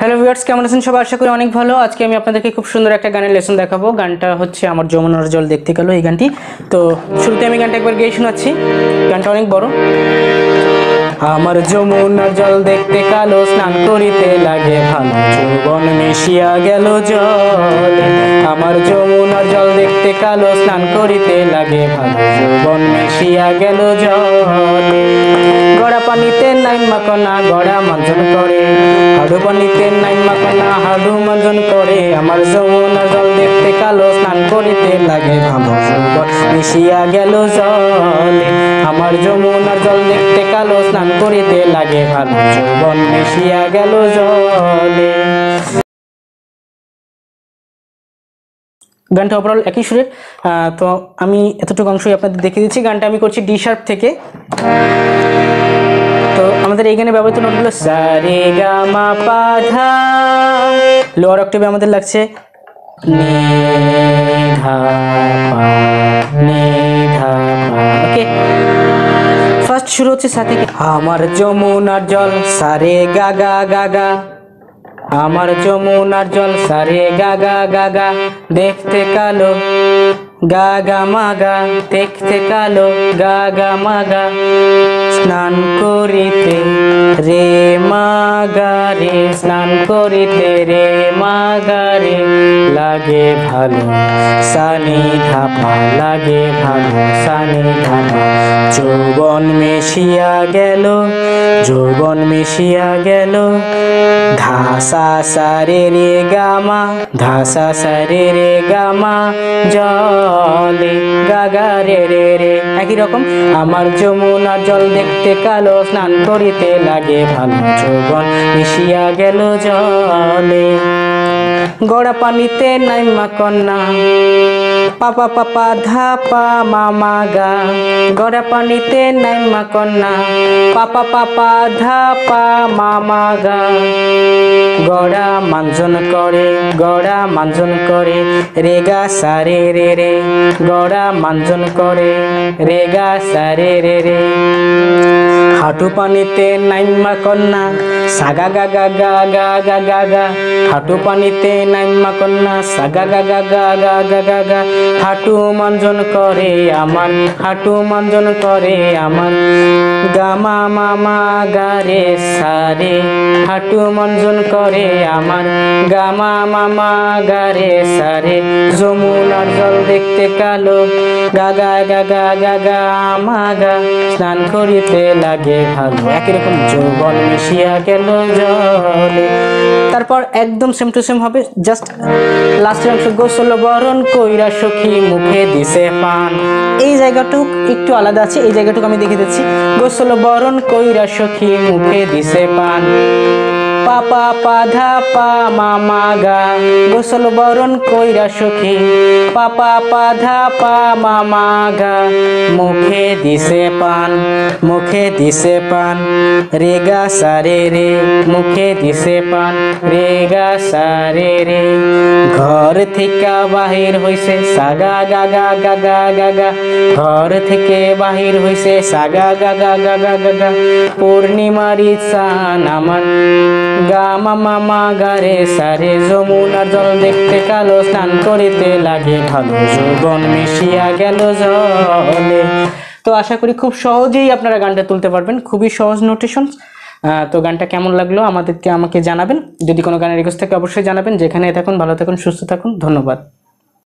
Hello viewers, কেমন আছেন সবাই? আশা করি অনেক ভালো। আজকে আমি আপনাদেরকে খুব সুন্দর একটা গানের লেসন দেখাবো। গানটা হচ্ছে আমার যমুনার জল দেখতে গেল, এই গানটি। তো শুরুতে আমি গানটা একবার গেয়ে শোনাচ্ছি। গানটা অনেক বড়। আমার যমুনার জল দেখতে কালো, স্নান করিতে লাগে ভালো, যৌবন মিশিয়া গেল জলে। আমার যমুনার জল দেখতে কালো, স্নান করিতে লাগে ভালো, যৌবন মিশিয়া গেল জলে। গড়া পানিতে নাইমা কণা গড়া মাঞ্জন করে, হাডু পানিতে নাইমা কণা হাডু মাঞ্জন করে। আমার যমুনার জল দেখতে কালো, স্নান করিতে লাগে ভালো, যৌবন মিশিয়া গেল জলে। আমার যমুনার জল দেখতে কালো, স্নান করিতে লাগে ভালো, যৌবন মিশিয়া গেল জলে। গানটা ওভারঅল একই সুরের। তো আমি এতটুকু অংশই আপনাদের দেখিয়ে দিচ্ছি। গানটা আমি করছি ডি শার্প থেকে। তো আমাদের এই গানে ব্যবহৃত নোটগুলো সা রে গা মা পা ধা। লোয়ার অক্টেভে আমাদের লাগছে নি ধা পা, নি ধা পা। ওকে, ফার্স্ট শুরু হচ্ছে সা থেকে। আমার যমুনার জল সা রে গা গা গা গা। আমার যমুনার জল সা রে গা গা গা গা। দেখতে কালো গা গা মা গা, দেখতে কালো গা গা মা গা। স্নান করিতে রে মা গা রে, স্নান করিতে রে মা গা রে। লাগে ভালো সানি ধাপা, লাগে ভালো সানি ধাপা। যৌবন মিশিয়া গেল, যৌবন মিশিয়া গেল। ধাসা সা রে রে গা মা, ধাসা সা রে রে গা মা জলে গা গা রে রে রে। একই রকম। আমার যমুনার জল দেখতে কালো, স্নান করিতে লাগে ভালো, যৌবন মিশিয়া গেল জলে। গড়া পানিতে নাইমা কন্যা পাপা পাপা ধা পা মামা গা। গড়া পানিতে নাইমা কন্যা পাপা পাপা ধা পা মামা গা। গড়া মাঞ্জন করে, গড়া মাঞ্জন করে রে গা সা রে রে রে। গড়া মাঞ্জন করে রে গা সা রে রে রে। হাঁটু পানিতে নাইমা কন্যা সাগা গা গা গা গা গা গা গা। হাঁটু পানিতে নাইমা কন্যা সাগা গা গা গা গা গা গা গা। হাঁটু মাঞ্জন করে আমার, হাঁটু মাঞ্জন করে আমার গামা মামা গা রে সা রে। হাঁটু মাঞ্জন করে আমার গামা মামা গা রে সা রে। যমুনার জল দেখতে কালো গা গা গা গা গা গা মা গা। স্নান করিতে লাগে ভালো। একই রকম যৌবন মিশিয়া গেল জলে। তারপর একদম সেম টু সেম হবে, জাস্ট লাস্টের অংশ গোসল বরণ কইরা সখী মুখে দিছে পান। এই জায়গাটুক একটু আলাদা আছে, এই জায়গাটুকু আমি দেখে দিচ্ছি। গোসল বরণ কইরা সখী মুখে দিছে পান। পাপা পা ধা পা মামা গা। গোসল বরণ কইরা সখী পাপা পা ধা পা মামা গা। মুখে দিছে পান, মুখে দিছে পান রে গা সা রে রে। মুখে দিছে পান রে গা সা রে রে। ঘর থেকে বাহির হইছে সাগা গা গা গা গা গা গা। ঘর থেকে বাহির হইছে সাগা গা গা গা গা গা গা। পূর্ণিমারি চান আমার গা মামা মা গা রে সা রে। যমুনার জল দেখতে কালো, স্নান করিতে লাগে ভালো, যৌবন মিশিয়া গেল জলে। তো আশা করি খুব সহজেই আপনারা গানটা তুলতে পারবেন, খুবই সহজ নোটেশন। তো গানটা কেমন লাগলো আমাকে জানাবেন। যদি কোনো গানের রিকোয়েস্ট থাকে অবশ্যই জানাবেন। যেখানে থাকুন ভালো থাকুন, সুস্থ থাকুন। ধন্যবাদ।